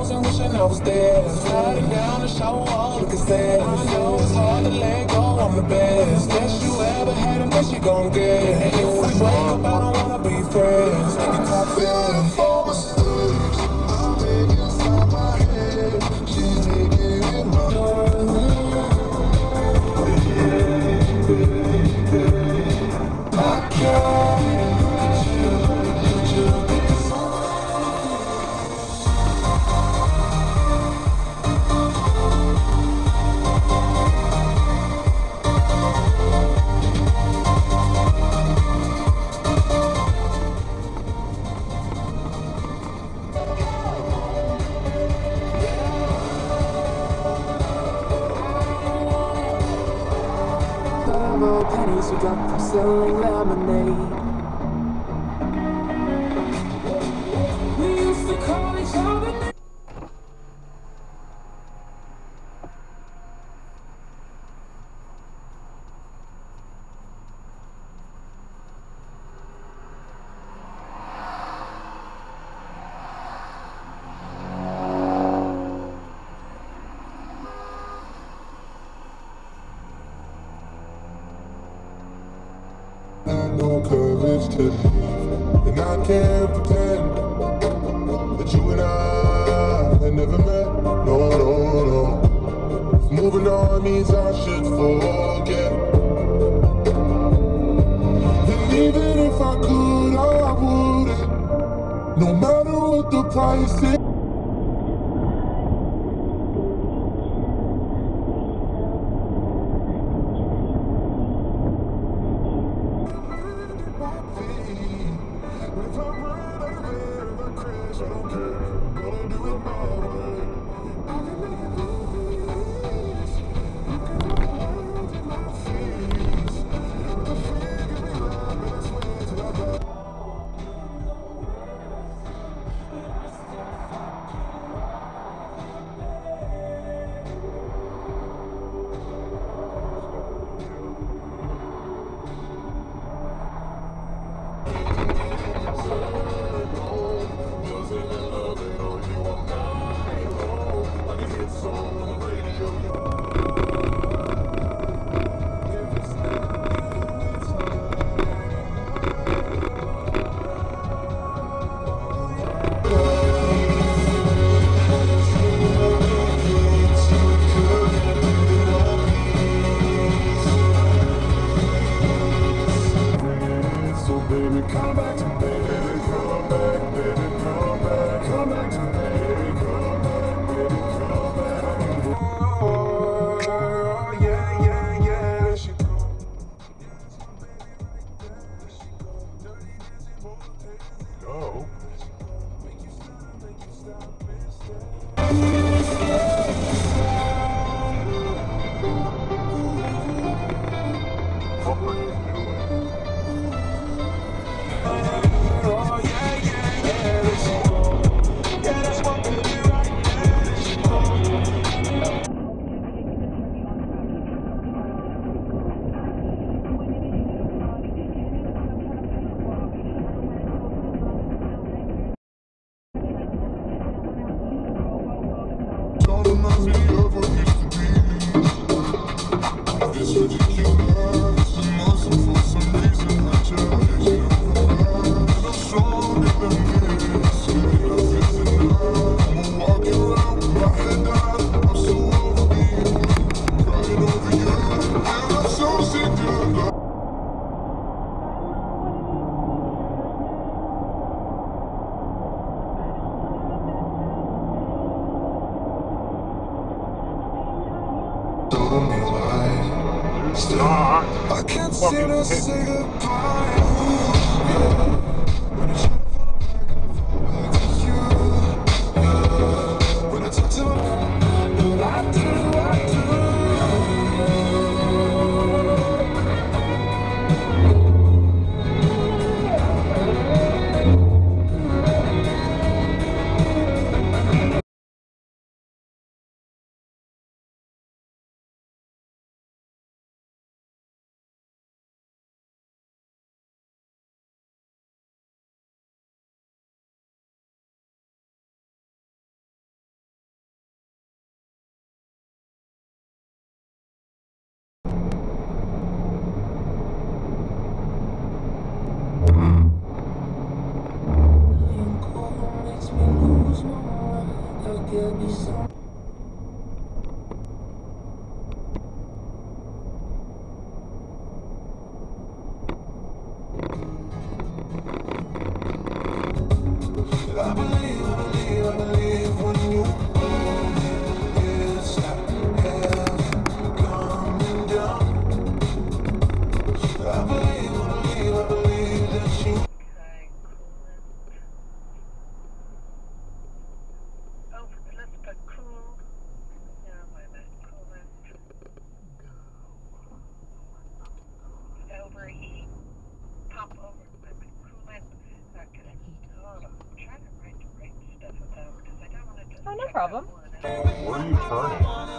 phones and wishing I was there. Sliding down the shower wall, looking sad. I know it's hard to let go, I'm the best. Best you ever had and best you gon' get. And if we break up, I don't wanna be friends. Can you talk fair? For mistakes, I'm making inside my head. She's making it I can't. You think it's pennies we got from selling lemonade. We used to call each other. No courage to leave, and I can't pretend that you and I had never met. No, no, no. If moving on means I should forget, then even if I could, I wouldn't. No matter what the price is. But if I run out of air, if I crash, I don't care. I'm gonna do it my way. I can make it through this. You can put the world in my face. The fear gives me life, but I swear till I die. So baby, come back to me. Baby, come back, baby, come back. Come back to me. Baby, come back, baby, come back. Oh, yeah, yeah, yeah, there she go. Go. What were you doing? Oh, yeah, yeah, yeah, there she go. Yeah, that's what we do right there, there she go. Don't remind me of what used to be. It's ridiculous, and most for some reason I just and I'm stronger than this. Enough is enough. I'm walking around with my head down. I'm so over being blue, crying over you, and I'm so sick of love. Told me why. Still, I can't seem to say goodbye. Yeah. I believe when you hold me, it's like heaven coming down. I believe that you. Okay, coolant. Oh, let's put cool. Yeah, wait a minute. Coolant. Overheat. Pump over. Wait a minute. Coolant. Okay. Hold on. I'm trying to write the right stuff about because I don't want to just. Oh, no problem. Where are you turning?